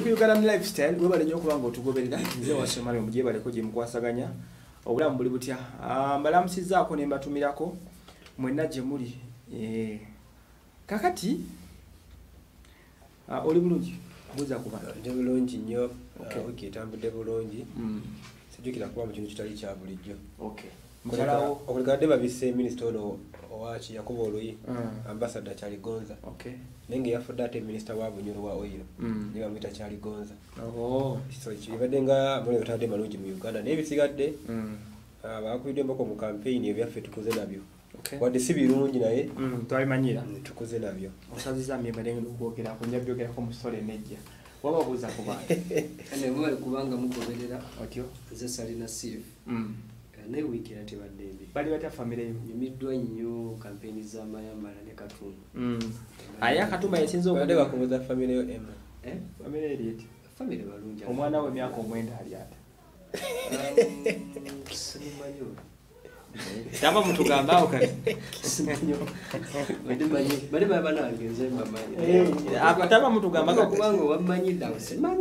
ku Uganda Lifestyle webale nnyo okuba ng'otugoberera nze wasomali omugyebaleko gye mukwasaganya obulamu buli butya mbalamusizaako ne mbatumirako mwenna gye muli kakati oli bulungi buuza ku bantu ndi bulungi nnyo wiki etambudde bulungi sijjukira kuba mu kintu kitali kya bulijjo mukyalawo okuligadde babise minisita ono owaki yakuba oluyi ambasada Kyaligonza naye ng'eyafudde ate minisita wa bunyolo wa oil ne bamuyita Kyaligonza so kibadde nga muli otadde malungi mu Uganda naye bisigadde bakubiddwe emboko mu kampeyini ebyaffe tukuze nabyo wadde si birungi naye twabimanyira tukuze nabyo osaziza myembalenge n'okwogerako njabyogerako mu sole nejja waba buuza ku bantu bali kubanga mugoberera otyo nze salina sieve naye wiiki era tebadde mbi bali batya famire yo nyumiddwa nnyo kampeyini z'amayambala ne Katumba aye Katumba yasinze obadde bakubuza famire yo ema famire erieti famire balungi omwana we emyaka omwenda ali ate simumanyi tamba mutugambaawo kati bali baba nange nze mbamanyi tamba mutugambako kubanga owamanyidde awo simanyi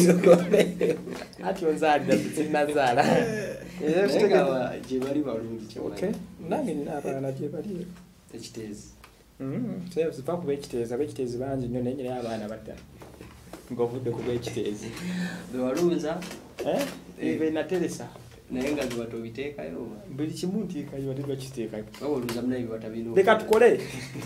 ati onzaalira sinnazaala gye bali balungi nange nina abaana gye bali ekiteezi siva kuba ekiteezi ab'ekiteezi bangi nnyo naye nyinayo abaana badda ng'ovudde kuba ekiteezi bewalunza benateresa naye nga ziba tobiteekayo buli kimu ntiikayo ate bakiteekayo babalunza munaye bibatabino leka tukole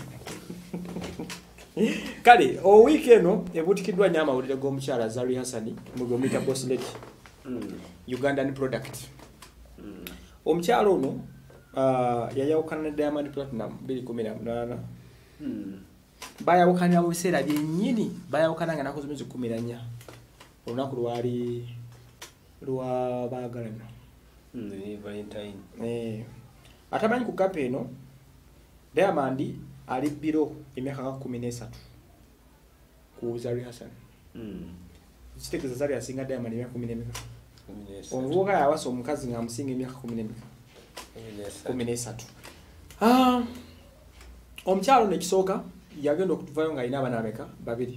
kale owiiki eno ebutikiddwa nnyo amawulire g'omukyala Zari Hassan mugomuyita Boss Lady Ugandan product omukyala ono yayawukana ne Diamond Platinum 2018 bayawukanira mu biseera byennyini bayawukana nga nakoze mwezi 14 olunaku lwali lwa baagalana Valentine atamanyi ku kapa eno Diamond ali biro emyaka 13 ku Zari Hassan kitegeeza Zari asinga Diamond emyaka 14 omuvubuka yawasa omukazi nga amusinga emyaka 13 omukyalo nekisooka yagenda okutuvayo nga alina abaana bameka babiri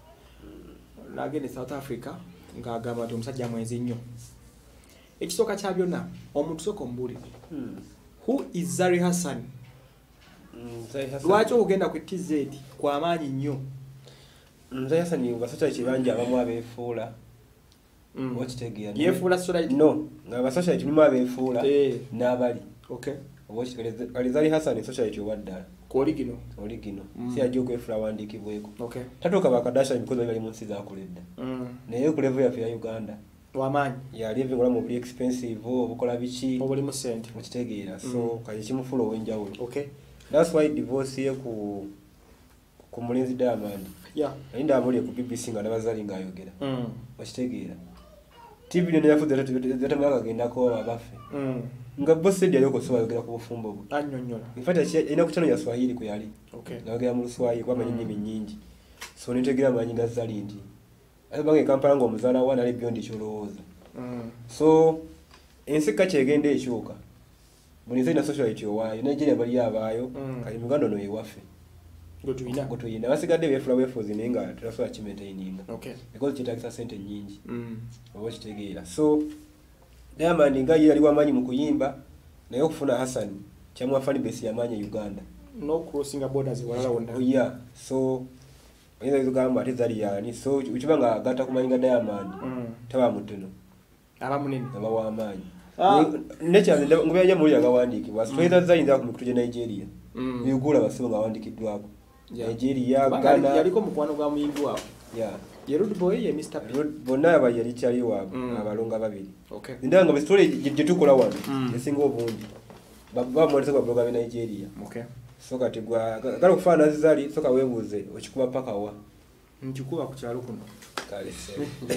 nagenda South Africa ng'agamba nti omusajja mwenzi nnyo ekisooka kya byonna omuntu soka omubuulire who is Zari Hassan lwaki okugenda ku TZ kw'amaanyi nnyo Zari Hassan basocial kibanji abamu abeefuula okitegeera yeefuula socialite no nga basocialite mulimu abeefuula n'abali Zari Hassan socialite owaddala ku origino si ajja okwefuula awandiikibweko tatuuka bakadasha because bali mu nsi zaakoledda naye ku level yaffe ya Uganda wamaanyi living olamu buli expensive obukola biki obuli mu sente okitegeera so kali kimufuula ow'enjawulo that's why divorce ye ku mulenzi Diamond ayinda abuli ku BBC nga nabazali ng'ayogera okitegeera TV ne yafuza zatamala kagendako abaffe nga Boss Lady yali okusobola ayogera ku bufumbo bwe annyonnyola infatti ina ku channel ya Swahili ku yali ngayogera mu Luswahili kwa manyi nnimi nnyingi so nitegeera amanyi ga Zari ndi abange Kampala ngo omuzaala wa nali byondi kyolowooza so enseka kyegenda ekyuka buli nze na socialite owaayo Nigeria bali abaayo kali mu Uganda ono ewaffe gotuyina basigadde beefula weefuzi naye nga tulasobola kimaintaininga because kitagisa sente nnyingi oba kitegeera so Diamond nga ye yali wamaanyi mu kuyimba naye okufuna Hassan kyamuwa fan base yamaanyi Uganda no crossing borders walala wonna so oyinza kugamba ate Zari yaani so ukiba nga agatta kumanyinga Diamond taba mutono aba munene aba w'amaanyi nekyanze ngubyaja muri agawandiikibwa tweza Zari nza ku mikutu gye Nigeria bigula basibo nga awandiikiddwako Nigeria Ghana yaliko mukwano gwa muyimbi wabo ye Rude Boy ye Mr. P bonna abayali kyali wabo abalonga babiri ndanga story gye tukola wano esinga obungi bamweleza kwa bloga be Nigeria so kati gwa galo kufaana Zari soka weebuuze okikuba paka wa nkikuba ku kyalo kuno kale se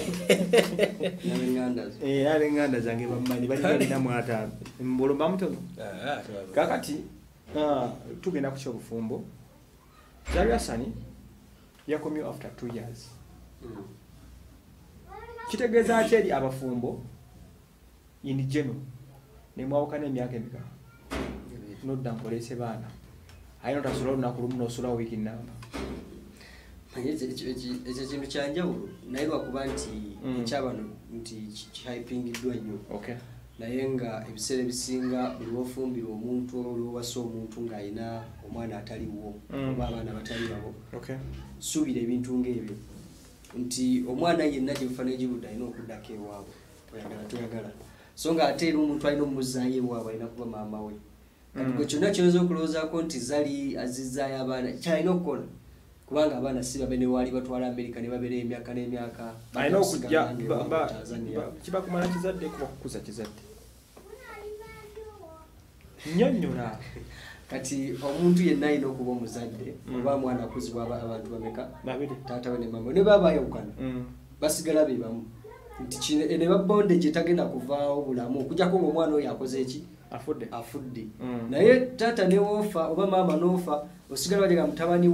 abenganda zange bamanyi balina mu ataano mbulumba mutono kakati tugenda ku kyobufumbo Zari Hassan yakomye after 2 years kitegeeza akyeri abafumbo in general nemwawukana emyaka emika nodda nkolese baana ayina otasula olunaku lumu nosula wiiki namba ekyo kintu kyanjawulo naye lwakuba nti ekyabano nti kihypingiddwa nnyo naye nga ebiseera ebisinga buli wofumbira omuntu olwowasa omuntu ng'alina omwana ataliwo oba abaana batali babo suubira ebintu ng'ebyo nti omwana yenna gyebufaana egibudde alina okuddako ewaabwe oyagala toyagala so nga ate era omuntu alina omuzaayo ewaabwe alina kuba maama we kati gwe kyonna kyoyinza okulowoozaako nti zali azizaayo abaana kyalina okukola kubanga abaana si babe ne waali batwala Amerika ne babeera emyaka n'emyaka alina okujja kibakumala kizadde kuba kukuza kizadde nnyonnyola kati omuntu yenna alina okuba omuzadde oba mwana akuzibwa abantu bameka taata we ne mama ne baba bayawukana basigala be bamu nti ne babonde gye tagenda kuvaawo bulamu okujjako ng'omwana oyo akoze eki afudde naye taata ne woofa oba maama n'ofa osigala balega mutabani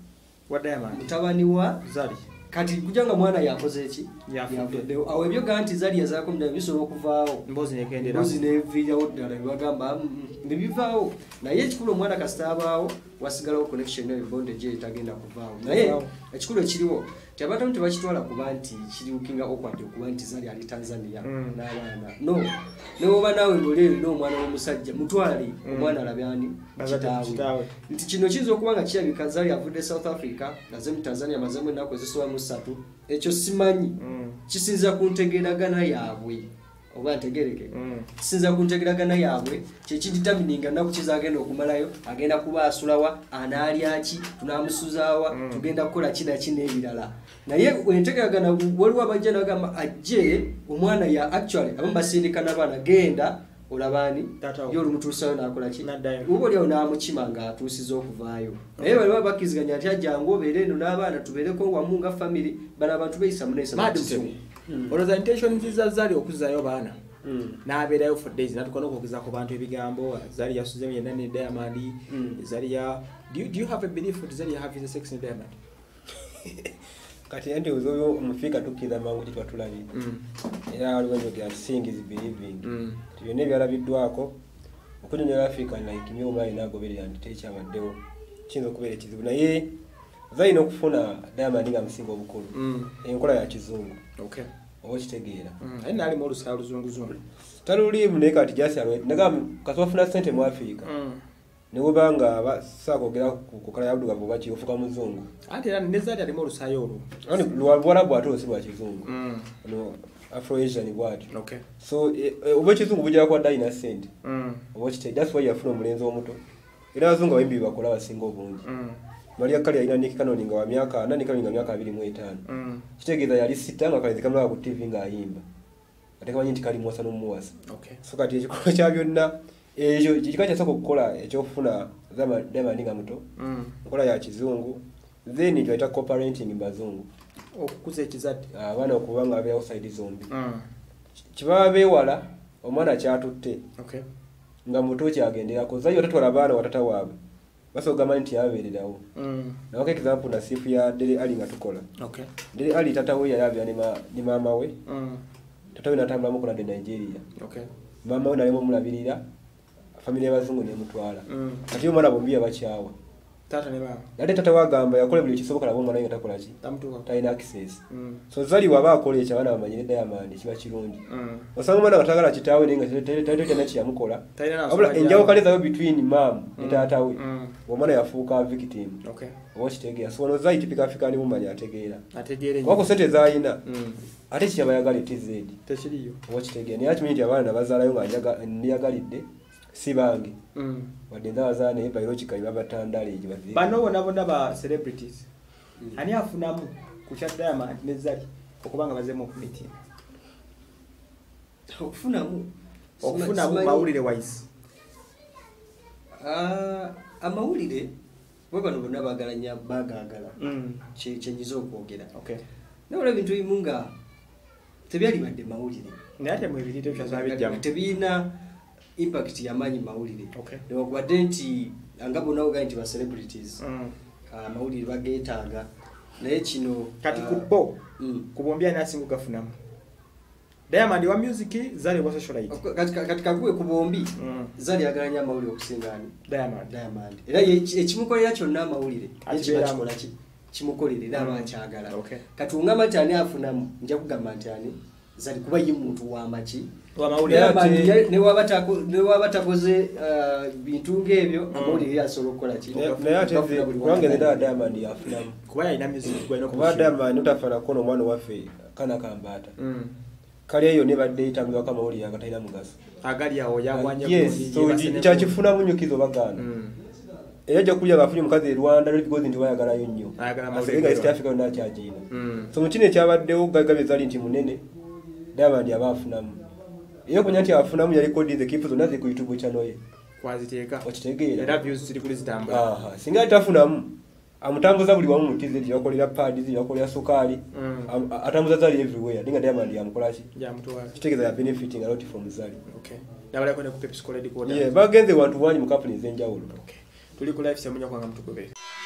wa Zali kati kujja nga mwana yakoze eki yafudde awo ebyo gaa nti Zali yazaako mudamu bisobola okuvaawo mbozi neviirawo ddala nebagamba nebivaawo naye ekikulu omwana kasita abaawo wasigalawo connection eyo bonde gye tagenda kuvaawo naye ekikulu ekiriwo tebatamu tebakitwala kuba nti kiriukinga okwadde okuba nti Zali ali Tanzania n'abaana no newoba naawe ng'oli erina omwana w'omusajja mutwale omwana alabe ani kitaawe nti kino kiyinza okuba nga kirabika Zali avudde South Africa aze mu Tanzania amazemu ennaku ezisooba mu 3 ekyo simanyi kisinza ku ntegeeragana yaabwe oba ntegereke kisinza ku ntegeeragana yaabwe kyekiditamininga nnaku kizagenda okumalayo agenda kuba asulawa anaalyaki tunaamusuzaawa tugenda kukola kina n'ebirala naye entegeeragana waliwo abajja nagamba ajje omwana ya actually abamu basindika n'abaana genda olabaani y'olumutuusayo n'akola ki oba oliawo n'amukima ng'atuusiza okuvaayo naye baliwo bakkiziganya nti ajjangu obeere eno n'abaana tubeereko wamu nga family bano abantu beeyisa muneeyisa olowooza intention nziza Zali okuzaayo baana n'abeerayo for days natukola okwogereza ku bantu ebigambo Zali yasuzemu yenna ne Diamond Zali ya do you have a belief that Zali having sex ne Diamond kati ente ozo omufika tukiza mangu kitwatulabye era waliwo njogera seeing is believing byonna ebyalabiddwako okunyonyola Africa like myoma alina agoberera nti tekyabaddewo kiyinza okubeera ekizibu naye Zali n'okufuna Diamond nga musinga obukulu enkola ya kizungu oba kitegeera aye naalimu olusaa luzunguzungu taluliimu naye kati jasalwe nagamba kasi wafuna ssente mu Africa niwoba nga basaakogera ku kala yabudugavu oba kiofuka muzungu anti era ne Zali alimu olusaayo olwo ani lwabwarabu ate osi lwa kizungu no Afro-Asian bwati so oba ekizungu bujja kwa dayina ssente oba kite that's why yafuna omulenzi omuto era abazungu abayimbi bakola basinga obungi Maria Kali alina Nick Cannon nga wa myaka 4 Cannon nga myaka 25 kitegeeza yali sita nga kalezi kamera ku TV nga ayimba ate kamanyi nti kali muwasa n'omuwasa so kati ekikolo kya byonna ekyo kikacha sako kukola ekyofuna Diamond nga muto nkola ya kizungu then ekyo ita co-parenting bazungu okukuza ekizadde abaana okuba nga abe outside zombi kibaba bewala omwana kyatutte nga muto kyagenderako Zali watatwala abaana watata waabwe basogamba nti yabeererawo nawo ke example na sifu ya Dele Ali nga tukola Dele Ali tata we yalabya ni mama we tata we natambula mu kulanda Nigeria mama we nalimo mulabirira family y'abazungu ne mutwala kati omwana bombi abakyawa tata ne baba yali tata wagamba yakole buli kisoboka labo omwana yenga takola ki talina access so Zali waba akole ekyo abana bamanyire Diamond kiba kirungi osanga omwana batagala kitaawe nenga talina na kiyamukola abula enjawo kale zayo between mom ne tata we omwana yafuuka victim oba kitegeera so ono Zali typical African woman ategeera wako sente zaayina ate kyabayagala TZ tekiriyo oba kitegeera naye akimanyi nti abaana nabazaalayo nga niyagalidde si bange wadde ndabazaala naye biologically babatandala egyo bano bonna ba celebrities ani afunamu ku kya Diamond ne Zali okubanga bazemu okumiti okufunamu mawulire wise amawulire bwe bano bonna bagaagala kyenyiza okwogera naye olaba ebintu ebimu nga tebyali badde mawulire naye ate mwebirite byazabijjamu tebiina impact yamanyi mawulire newankubadde nti nga bonna ogaa nti ba celebrities amawulire bageetaaga naye kino kati ku bombi ani asinga gafunamu Diamond wa music Zali wa socialite kati kaguwe ku bombi Zali agalanya amawulire okusinga ani Diamond era ekimukolera kyonna amawulire ekibakikola ki kimukolerera lwakyagala katunga matani afunamu nja kugamba nti ani zali kuba ye muntu wamaki ne waba takoze bintu ng'ebyo amawulire yasobola okukola ki naye ate kubanga era Diamond yafunamu kuba yalina music gwalina kuba Diamond utafana kono omwana waffe kana kambata kali eyo ne badde itambulwa kama amawulire agatalina mugaso agali awo yagwanya kyakifuna munyukizo bagana era jja kulya bafunye mukazi Rwanda because nti bayagalayo nnyo asenga East Africa yonna kyagina so mukino ekyabaddewo gagabe zali nti munene Diamond yabafunamu iyo kunya nti afunamu yali kodi the keep zonna ku YouTube channel ye kwaziteeka okitegeera era views ziri kuli zitambula singa tafunamu amutambuza buli wamu mutize nti yakolera pads yakolera sukali atambuza zali everywhere dinga Diamond yamukola ki yamutwala kitegeeza ya benefiting a lot from zali nabala kone ku Pepsi Cola bagenze wantu wanyi mu companies enjawulo tuli ku live semunya kwanga mtukubere